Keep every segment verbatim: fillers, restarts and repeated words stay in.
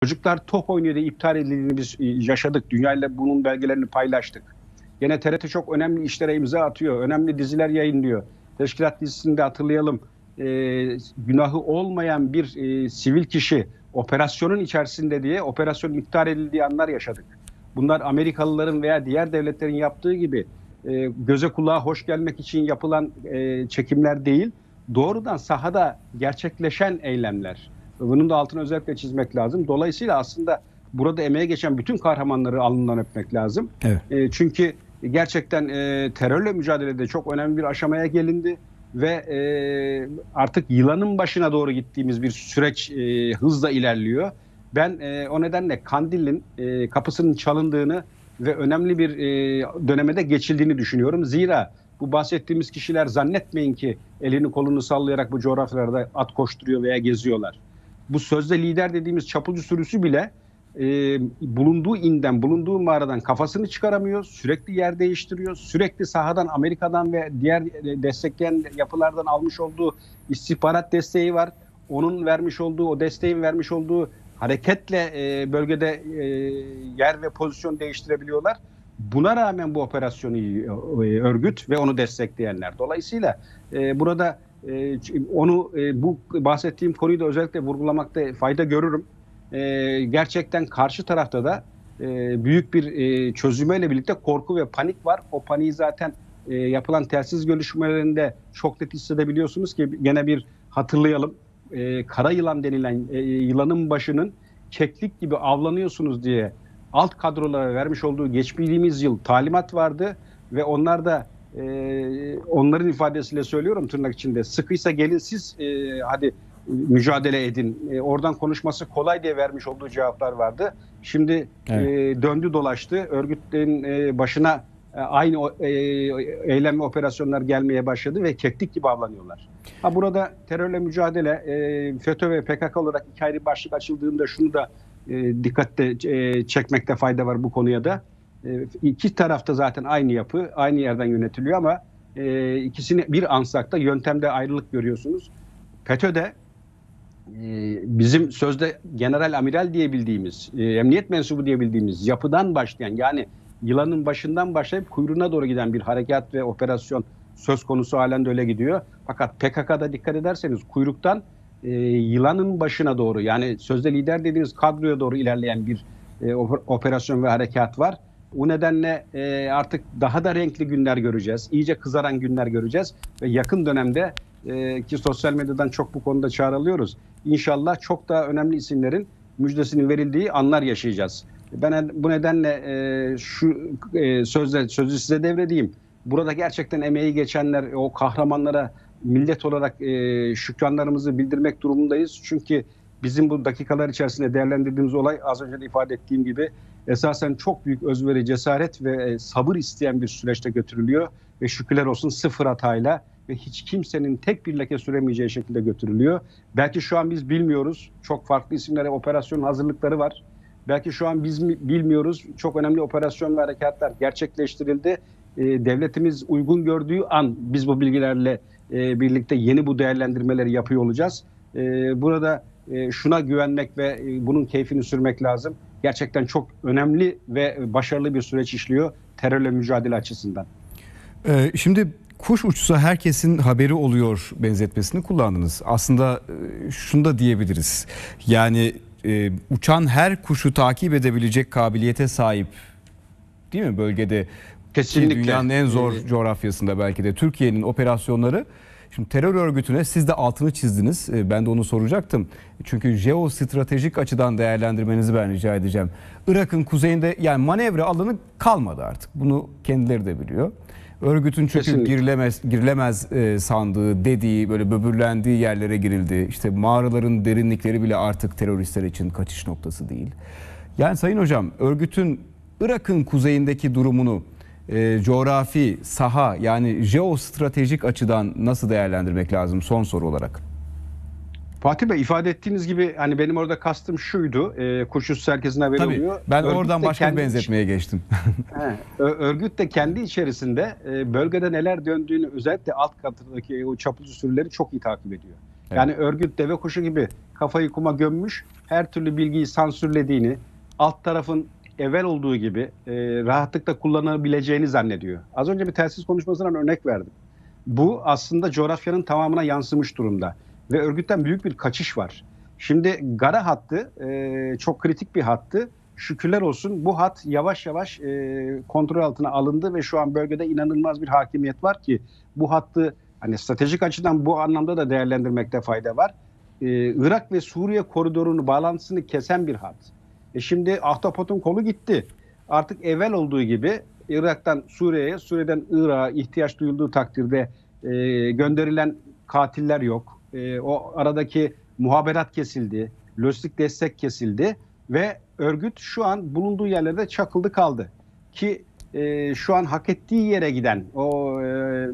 Çocuklar top oynuyor diye iptal edildiğini biz yaşadık. Dünyayla bunun belgelerini paylaştık. Gene T R T çok önemli işlere imza atıyor. Önemli diziler yayınlıyor. Teşkilat dizisinde hatırlayalım. E, günahı olmayan bir e, sivil kişi operasyonun içerisinde diye operasyonun iptal edildiği anlar yaşadık. Bunlar Amerikalıların veya diğer devletlerin yaptığı gibi e, göze kulağa hoş gelmek için yapılan e, çekimler değil. Doğrudan sahada gerçekleşen eylemler. Bunun da altını özellikle çizmek lazım. Dolayısıyla aslında burada emeğe geçen bütün kahramanları alnından öpmek lazım. Evet. E, çünkü gerçekten e, terörle mücadelede çok önemli bir aşamaya gelindi ve e, artık yılanın başına doğru gittiğimiz bir süreç e, hızla ilerliyor. Ben e, o nedenle Kandil'in e, kapısının çalındığını ve önemli bir e, dönemede geçildiğini düşünüyorum. Zira bu bahsettiğimiz kişiler zannetmeyin ki elini kolunu sallayarak bu coğrafyalarda at koşturuyor veya geziyorlar. Bu sözde lider dediğimiz çapulcu sürüsü bile e, bulunduğu inden, bulunduğu mağaradan kafasını çıkaramıyor. Sürekli yer değiştiriyor. Sürekli sahadan, Amerika'dan ve diğer destekleyen yapılardan almış olduğu istihbarat desteği var. Onun vermiş olduğu, o desteğin vermiş olduğu hareketle e, bölgede e, yer ve pozisyon değiştirebiliyorlar. Buna rağmen bu operasyonu e, örgüt ve onu destekleyenler. Dolayısıyla e, burada e, onu e, bu bahsettiğim konuyu da özellikle vurgulamakta fayda görürüm. E, gerçekten karşı tarafta da e, büyük bir e, çözülmeyle birlikte korku ve panik var. O paniği zaten e, yapılan telsiz görüşmelerinde çok net hissedebiliyorsunuz ki gene bir hatırlayalım. E, kara yılan denilen e, yılanın başının keklik gibi avlanıyorsunuz diye alt kadrolara vermiş olduğu geçtiğimiz yıl talimat vardı ve onlar da e, onların ifadesiyle söylüyorum tırnak içinde sıkıysa gelin siz e, hadi mücadele edin. E, oradan konuşması kolay diye vermiş olduğu cevaplar vardı. Şimdi evet. e, döndü dolaştı. Örgütlerin e, başına e, aynı e, eylem ve operasyonlar gelmeye başladı ve keklik gibi avlanıyorlar. Ha, burada terörle mücadele e, FETÖ ve P K K olarak iki ayrı başlık açıldığında şunu da e, dikkatle e, çekmekte fayda var bu konuya da. E, iki tarafta zaten aynı yapı, aynı yerden yönetiliyor ama e, ikisini bir ansakta yöntemde ayrılık görüyorsunuz. FETÖ'de e, bizim sözde general amiral diye bildiğimiz, e, emniyet mensubu diye bildiğimiz yapıdan başlayan yani yılanın başından başlayıp kuyruğuna doğru giden bir harekat ve operasyon söz konusu halen de öyle gidiyor. Fakat P K K'da dikkat ederseniz kuyruktan e, yılanın başına doğru yani sözde lider dediğimiz kadroya doğru ilerleyen bir e, operasyon ve harekat var. O nedenle e, artık daha da renkli günler göreceğiz. İyice kızaran günler göreceğiz ve yakın dönemde e, ki sosyal medyadan çok bu konuda çağrılıyoruz. İnşallah çok daha önemli isimlerin müjdesinin verildiği anlar yaşayacağız. Ben bu nedenle e, şu e, sözle sözü size devredeyim. Burada gerçekten emeği geçenler, o kahramanlara millet olarak e, şükranlarımızı bildirmek durumundayız. Çünkü bizim bu dakikalar içerisinde değerlendirdiğimiz olay az önce de ifade ettiğim gibi esasen çok büyük özveri, cesaret ve e, sabır isteyen bir süreçte götürülüyor. Ve şükürler olsun sıfır hatayla ve hiç kimsenin tek bir leke süremeyeceği şekilde götürülüyor. Belki şu an biz bilmiyoruz. Çok farklı isimlere operasyonun hazırlıkları var. Belki şu an biz bilmiyoruz. Çok önemli operasyon ve harekatlar gerçekleştirildi. E, devletimiz uygun gördüğü an biz bu bilgilerle e, birlikte yeni bu değerlendirmeleri yapıyor olacağız. E, burada e, şuna güvenmek ve e, bunun keyfini sürmek lazım. Gerçekten çok önemli ve başarılı bir süreç işliyor terörle mücadele açısından. Ee, şimdi kuş uçsa herkesin haberi oluyor benzetmesini kullandınız. Aslında e, şunu da diyebiliriz. Yani e, uçan her kuşu takip edebilecek kabiliyete sahip değil mi bölgede? Kesinlikle. Dünyanın en zor ee, coğrafyasında belki de Türkiye'nin operasyonları. Şimdi terör örgütüne siz de altını çizdiniz. Ben de onu soracaktım. Çünkü jeostratejik açıdan değerlendirmenizi ben rica edeceğim. Irak'ın kuzeyinde yani manevra alanı kalmadı artık. Bunu kendileri de biliyor. Örgütün çünkü Kesinlikle. girilemez girilemez sandığı, dediği, böyle böbürlendiği yerlere girildi. İşte mağaraların derinlikleri bile artık teröristler için kaçış noktası değil. Yani Sayın Hocam, örgütün Irak'ın kuzeyindeki durumunu E, coğrafi, saha yani jeostratejik açıdan nasıl değerlendirmek lazım son soru olarak? Fatih Bey ifade ettiğiniz gibi hani benim orada kastım şuydu. E, kuşsuz herkesin haberi Tabii, oluyor. Ben örgüt oradan başka kendi, bir benzetmeye geçtim. he, örgüt de kendi içerisinde e, bölgede neler döndüğünü özellikle alt katındaki o çapulcu sürüleri çok iyi takip ediyor. Yani örgüt deve kuşu gibi kafayı kuma gömmüş, her türlü bilgiyi sansürlediğini, alt tarafın evvel olduğu gibi e, rahatlıkla kullanabileceğini zannediyor. Az önce bir telsiz konuşmasından örnek verdim. Bu aslında coğrafyanın tamamına yansımış durumda ve örgütten büyük bir kaçış var. Şimdi Gara hattı e, çok kritik bir hattı. Şükürler olsun bu hat yavaş yavaş e, kontrol altına alındı ve şu an bölgede inanılmaz bir hakimiyet var ki bu hattı hani stratejik açıdan bu anlamda da değerlendirmekte fayda var. Ee, Irak ve Suriye koridorunu bağlantısını kesen bir hat. E şimdi Ahtapot'un kolu gitti. Artık evvel olduğu gibi Irak'tan Suriye'ye, Suriye'den Irak'a ihtiyaç duyulduğu takdirde e, gönderilen katiller yok. E, o aradaki muhaberat kesildi, lojistik destek kesildi ve örgüt şu an bulunduğu yerlerde çakıldı kaldı. Ki e, şu an hak ettiği yere giden o e,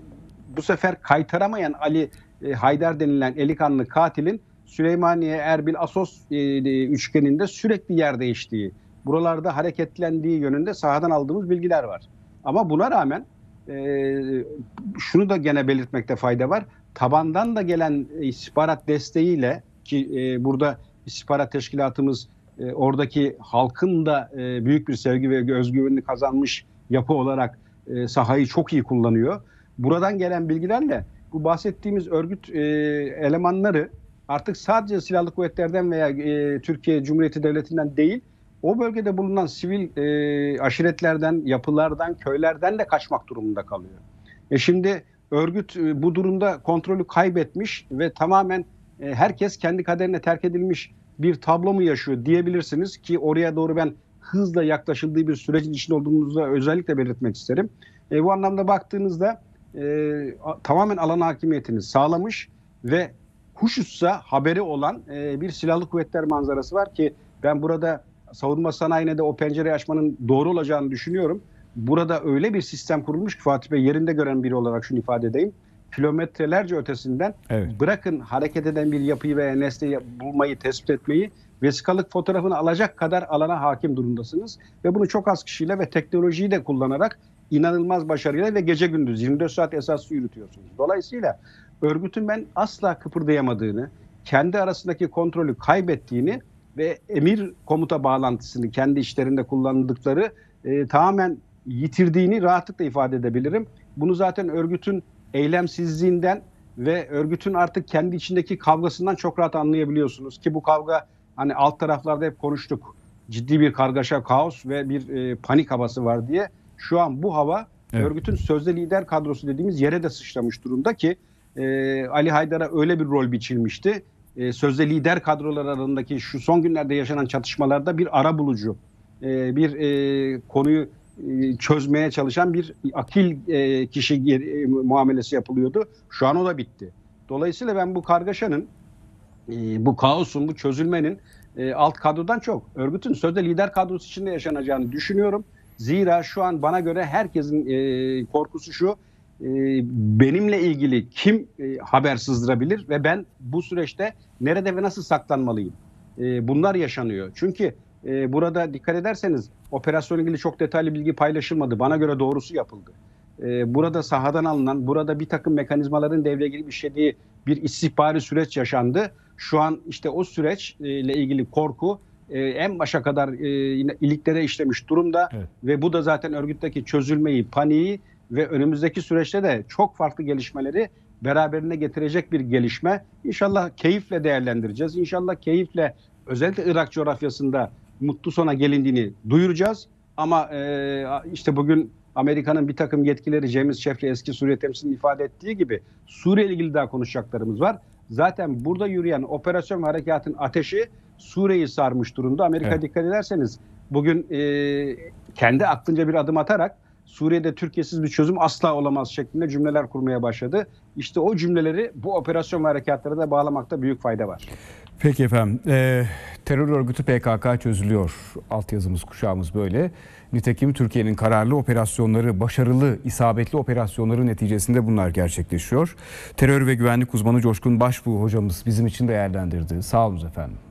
bu sefer kaytaramayan Ali e, Haydar denilen eli kanlı katilin Süleymaniye, Erbil, Asos e, üçgeninde sürekli yer değiştiği, buralarda hareketlendiği yönünde sahadan aldığımız bilgiler var. Ama buna rağmen e, şunu da gene belirtmekte fayda var. Tabandan da gelen istihbarat desteğiyle ki e, burada istihbarat teşkilatımız e, oradaki halkın da e, büyük bir sevgi ve özgüvenini kazanmış yapı olarak e, sahayı çok iyi kullanıyor. Buradan gelen bilgilerle bu bahsettiğimiz örgüt e, elemanları artık sadece silahlı kuvvetlerden veya e, Türkiye Cumhuriyeti Devleti'nden değil, o bölgede bulunan sivil e, aşiretlerden, yapılardan, köylerden de kaçmak durumunda kalıyor. E şimdi örgüt e, bu durumda kontrolü kaybetmiş ve tamamen e, herkes kendi kaderine terk edilmiş bir tablo mu yaşıyor diyebilirsiniz ki oraya doğru ben hızla yaklaşıldığı bir sürecin içinde olduğumuzu özellikle belirtmek isterim. E, bu anlamda baktığınızda e, tamamen alan hakimiyetini sağlamış ve huşuşsa haberi olan e, bir silahlı kuvvetler manzarası var ki ben burada savunma sanayine de o pencereyi açmanın doğru olacağını düşünüyorum. Burada öyle bir sistem kurulmuş ki Fatih Bey, yerinde gören biri olarak şunu ifade edeyim. Kilometrelerce ötesinden evet. Bırakın hareket eden bir yapıyı veya nesneyi bulmayı, tespit etmeyi, vesikalık fotoğrafını alacak kadar alana hakim durumdasınız. Ve bunu çok az kişiyle ve teknolojiyi de kullanarak inanılmaz başarıyla ve gece gündüz yirmi dört saat esaslı yürütüyorsunuz. Dolayısıyla örgütün ben asla kıpırdayamadığını, kendi arasındaki kontrolü kaybettiğini ve emir komuta bağlantısını kendi işlerinde kullandıkları e, tamamen yitirdiğini rahatlıkla ifade edebilirim. Bunu zaten örgütün eylemsizliğinden ve örgütün artık kendi içindeki kavgasından çok rahat anlayabiliyorsunuz ki bu kavga hani alt taraflarda hep konuştuk. Ciddi bir kargaşa, kaos ve bir e, panik havası var diye. Şu an bu hava evet. örgütün sözde lider kadrosu dediğimiz yere de sıçramış durumda ki e, Ali Haydar'a öyle bir rol biçilmişti. E, sözde lider kadrolar arasındaki şu son günlerde yaşanan çatışmalarda bir arabulucu, e, bir e, konuyu e, çözmeye çalışan bir akil e, kişi e, muamelesi yapılıyordu. Şu an o da bitti. Dolayısıyla ben bu kargaşanın, e, bu kaosun, bu çözülmenin e, alt kadrodan çok örgütün sözde lider kadrosu içinde yaşanacağını düşünüyorum. Zira şu an bana göre herkesin e, korkusu şu, e, benimle ilgili kim e, haber sızdırabilir ve ben bu süreçte nerede ve nasıl saklanmalıyım? E, bunlar yaşanıyor. Çünkü e, burada dikkat ederseniz operasyonla ilgili çok detaylı bilgi paylaşılmadı. Bana göre doğrusu yapıldı. E, burada sahadan alınan, burada bir takım mekanizmaların devreye girip işlediği bir istihbari süreç yaşandı. Şu an işte o süreçle ilgili korku Ee, en başa kadar e, yine iliklere işlemiş durumda evet. Ve bu da zaten örgütteki çözülmeyi, paniği ve önümüzdeki süreçte de çok farklı gelişmeleri beraberine getirecek bir gelişme. İnşallah keyifle değerlendireceğiz. İnşallah keyifle özellikle Irak coğrafyasında mutlu sona gelindiğini duyuracağız. Ama e, işte bugün Amerika'nın bir takım yetkileri James Jeffrey eski Suriye temsilcinin ifade ettiği gibi Suriye ile ilgili daha konuşacaklarımız var. Zaten burada yürüyen operasyon ve harekatın ateşi Suriye'yi sarmış durumda. Amerika evet. Dikkat ederseniz bugün e, kendi aklınca bir adım atarak Suriye'de Türkiye'siz bir çözüm asla olamaz şeklinde cümleler kurmaya başladı. İşte o cümleleri bu operasyon ve harekatlara da bağlamakta büyük fayda var. Peki efendim. E, terör örgütü P K K çözülüyor. Altyazımız, kuşağımız böyle. Nitekim Türkiye'nin kararlı operasyonları, başarılı, isabetli operasyonları neticesinde bunlar gerçekleşiyor. Terör ve güvenlik uzmanı Coşkun Başbuğ hocamız bizim için değerlendirdi. Sağ olun efendim.